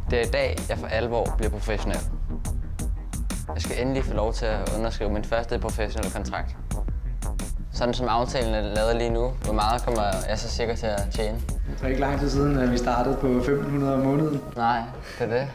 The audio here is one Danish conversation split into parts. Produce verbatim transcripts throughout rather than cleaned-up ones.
Det er i dag, jeg for alvor bliver professionel. Jeg skal endelig få lov til at underskrive min første professionelle kontrakt. Sådan som aftalen er lavet lige nu, hvor meget kommer jeg så sikkert til at tjene? Det er ikke lang tid siden, at vi startede på femten hundrede om måneden. Nej, det er det.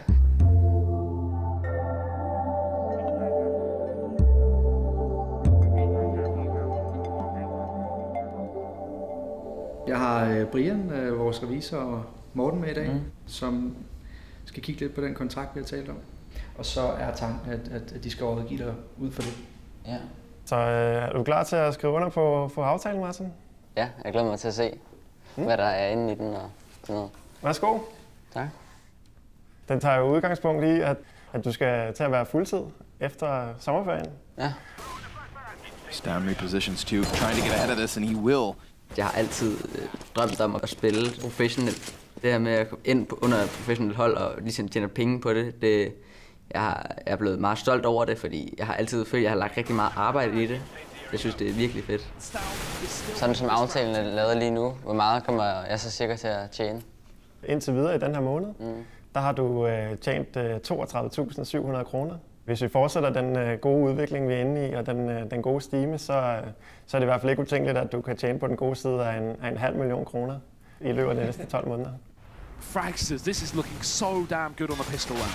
Jeg har Brian, vores revisor, og Morten med i dag, mm. som skal kigge lidt på den kontrakt, vi har talt om. Og så er tanken, at, at de skal rådgive dig ud for det. Ja. Så øh, er du klar til at skrive under på, på aftalen, Martin? Ja, jeg glæder mig til at se, mm. hvad der er inde i den og sådan noget. Værsgo. Tak. Den tager jo udgangspunkt i, at, at du skal til at være fuldtid efter sommerferien. Ja. Stown repositions too, trying to get ahead of this, and he will. Jeg har altid øh, drømt om at spille professionelt. Det her med at komme ind på, under et professionelt hold og ligesom tjene penge på det, det jeg, har, jeg er blevet meget stolt over det, fordi jeg har altid følt, at jeg har lagt rigtig meget arbejde i det. Jeg synes, det er virkelig fedt. Sådan som aftalen er lavet lige nu, hvor meget kommer jeg så sikkert til at tjene? Indtil videre i den her måned, mm. der har du øh, tjent øh, toogtredive tusind syv hundrede kroner. Hvis vi fortsætter den øh, gode udvikling, vi er inde i, og den, øh, den gode stime, så, øh, så er det i hvert fald ikke utænkeligt, at du kan tjene på den gode side af en, af en halv million kroner i løbet af de næste tolv måneder. Frag says this is looking so damn good on the pistol round.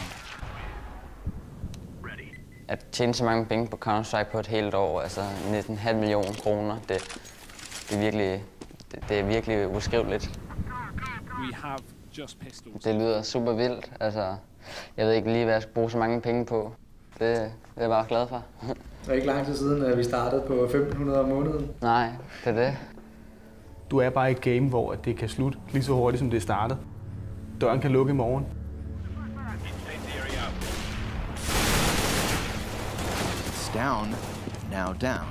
At tjene så mange penge på Counter-Strike på et helt år, altså næsten en halv million kroner, det, det, er virkelig, det, det er virkelig uskriveligt. We have just pistols. Det lyder super vildt. Altså, jeg ved ikke lige, hvad jeg skal bruge så mange penge på. Det, det er jeg bare glad for. Det er ikke lang tid siden, at vi startede på femten hundrede om måneden. Nej, det er det. Du er bare i et game, hvor det kan slutte lige så hurtigt, som det startede. Døren kan lukke i morgen. It's down, now down.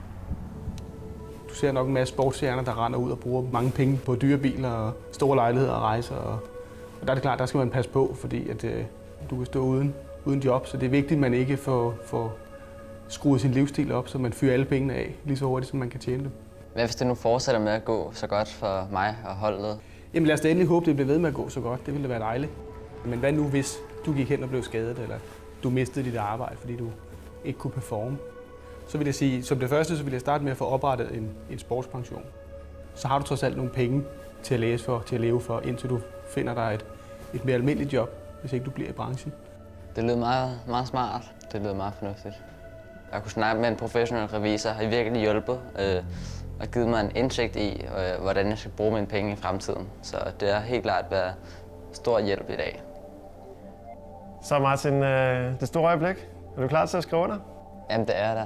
Du ser nok en masse sportsstjerner, der render ud og bruger mange penge på dyre biler og store lejligheder og rejser. Og, og der er det klart, der skal man passe på, fordi at, øh, du kan stå uden, uden job. Så det er vigtigt, at man ikke får, får skruet sin livsstil op, så man fyrer alle pengene af lige så hurtigt, som man kan tjene dem. Hvad hvis det nu fortsætter med at gå så godt for mig og holdet? Jamen lad os da endelig håbe, det bliver ved med at gå så godt. Det ville da være dejligt. Men hvad nu, hvis du gik hen og blev skadet, eller du mistede dit arbejde, fordi du ikke kunne performe? Så vil jeg sige, som det første, så vil jeg starte med at få oprettet en, en sportspension. Så har du trods alt nogle penge til at læse for, til at leve for, indtil du finder dig et, et mere almindeligt job, hvis ikke du bliver i branchen. Det lyder meget, meget smart. Det lyder meget fornuftigt. Jeg kunne snakke med en professionel revisor, har virkelig hjulpet øh, og givet mig en indsigt i, øh, hvordan jeg skal bruge mine penge i fremtiden. Så det har helt klart været stor hjælp i dag. Så Martin, øh, det store øjeblik. Er du klar til at skrive under? Jamen, det er der.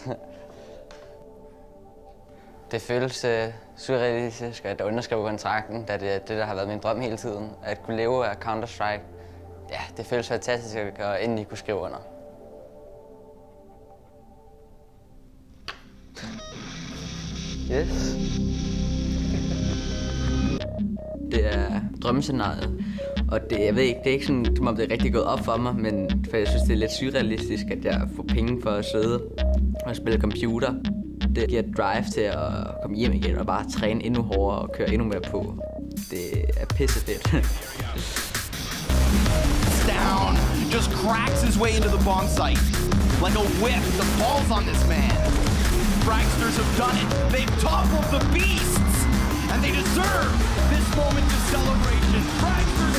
Det føles uh, surrealistisk at underskrive kontrakten, da det er det, der har været min drøm hele tiden. At kunne leve af Counter-Strike, ja, det føles fantastisk at endelig kunne skrive under. Yes. Det er drømmescenariet. Og det, jeg ved ikke, det er ikke sådan, som om det er rigtig gået op for mig, men for jeg synes, det er lidt surrealistisk, at jeg får penge for at sidde og spille computer. Det giver et drive til at komme hjem igen og bare træne endnu hårdere og køre endnu mere på. Det er pissefedt. Down, just cracks his way into the bomb site. Like a whip, the falls on this man. Fragsters have done it. They've toppled the beasts. And they deserve this moment of celebration. Fragsters